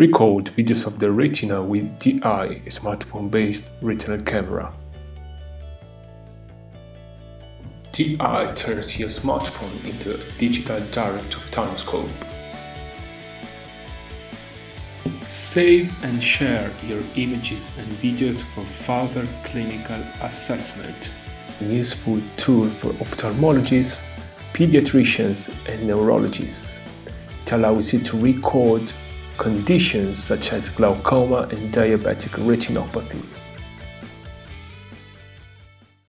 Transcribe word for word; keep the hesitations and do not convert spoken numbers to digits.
Record videos of the retina with D I, a smartphone-based retinal camera. D I turns your smartphone into a digital direct ophthalmoscope. Save and share your images and videos for further clinical assessment. A useful tool for ophthalmologists, pediatricians and neurologists. It allows you to record conditions such as glaucoma and diabetic retinopathy.